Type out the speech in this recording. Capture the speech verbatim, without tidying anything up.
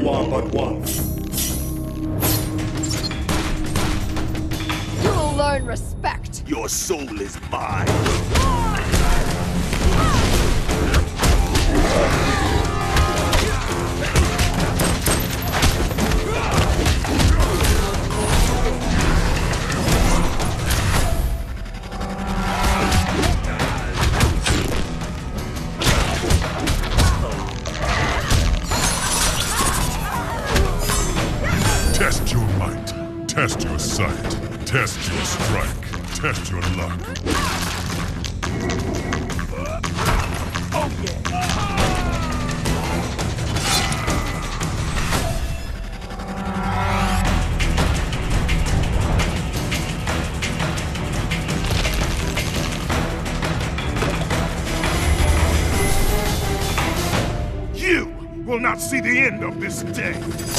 You are but one. You'll learn respect. Your soul is mine. Test your might, test your sight, test your strike, test your luck. Oh yeah! You will not see the end of this day.